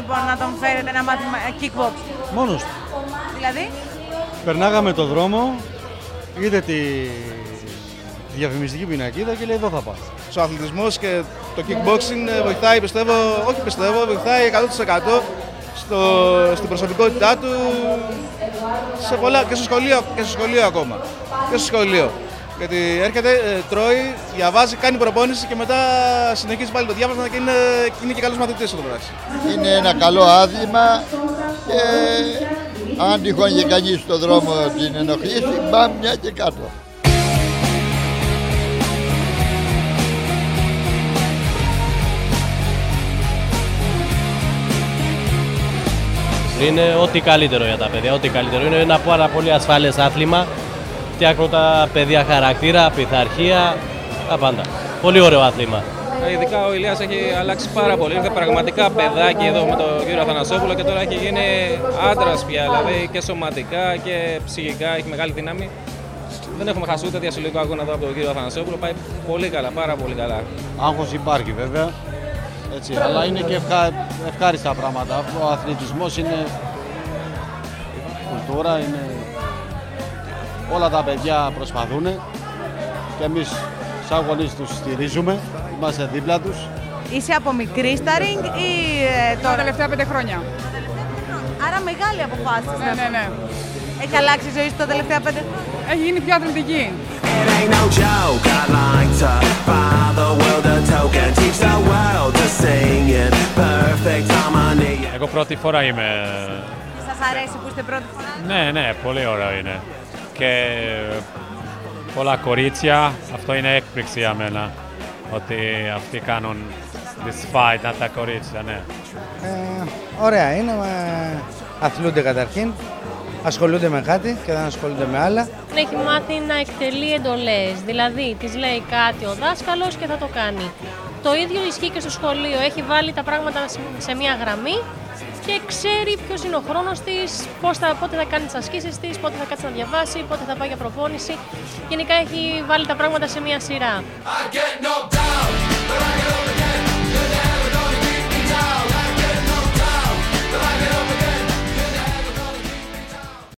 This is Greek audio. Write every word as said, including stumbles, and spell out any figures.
λοιπόν να τον φέρετε να μάθει kickbox? Μόνος του. Δηλαδή? Περνάγαμε το δρόμο, είδε τη διαφημιστική πινακίδα και λέει εδώ θα πας. Ο αθλητισμός και το kickboxing βοηθάει, πιστεύω, όχι πιστεύω, βοηθάει εκατό τοις εκατό στο, στην προσωπικότητά του σε πολλά, και, στο σχολείο, και στο σχολείο ακόμα. Και στο σχολείο. Γιατί έρχεται, τρώει, διαβάζει, κάνει προπόνηση και μετά συνεχίζει πάλι το διάβασμα και είναι, είναι και καλός μαθητής στο πράξη. Είναι ένα καλό άθλημα και αν τυχόν και κανείς στον δρόμο την ενοχλήσει, μπαμ μια και κάτω. Είναι ό,τι καλύτερο για τα παιδιά, ό,τι καλύτερο. Είναι ένα πάρα πολύ ασφαλές άθλημα. Φτιάχνουν τα παιδιά χαρακτήρα, πειθαρχία, τα πάντα. Πολύ ωραίο άθλημα. Ειδικά ο Ηλίας έχει αλλάξει πάρα πολύ. Είναι πραγματικά παιδάκι εδώ με τον κύριο Αθανασόπουλο και τώρα έχει γίνει άντρας πια. Δηλαδή και σωματικά και ψυχικά έχει μεγάλη δύναμη. Δεν έχουμε χάσει ούτε διασυλλογικό αγώνα εδώ από τον κύριο Αθανασόπουλο. Πάει πολύ καλά, πάρα πολύ καλά. Άγχος υπάρχει βέβαια. Έτσι, αλλά είναι και ευχα... ευχάριστα πράγματα. Ο αθλητισμός είναι κουλτούρα, είναι... όλα τα παιδιά προσπαθούν και εμείς σαν γονείς τους στηρίζουμε, είμαστε δίπλα τους. Είσαι από μικρή στα ring ή ε, τώρα? Τα τελευταία πέντε χρόνια. Άρα μεγάλη αποφάση. Ναι, ναι, ναι. Έχει αλλάξει η ζωή σου τα τελευταία πέντε χρόνια? Έχει γίνει πιο αθλητική. Εγώ πρώτη φορά είμαι. Σας αρέσει που είστε πρώτη φορά? Ναι, ναι, πολύ ωραίο είναι. Και πολλά κορίτσια, αυτό είναι έκπληξη για μένα. Ότι αυτοί κάνουν this fight, να τα κορίτσια, ναι. Ε, ωραία είναι, ε, αθλούνται καταρχήν, ασχολούνται με κάτι και δεν ασχολούνται με άλλα. Έχει μάθει να εκτελεί εντολές, δηλαδή της λέει κάτι ο δάσκαλος και θα το κάνει. Το ίδιο ισχύει και στο σχολείο, έχει βάλει τα πράγματα σε μια γραμμή και ξέρει ποιος είναι ο χρόνος της, πώς θα, πότε θα κάνει τις ασκήσεις της, πότε θα κάτσει να διαβάσει, πότε θα πάει για προπόνηση. Γενικά έχει βάλει τα πράγματα σε μια σειρά.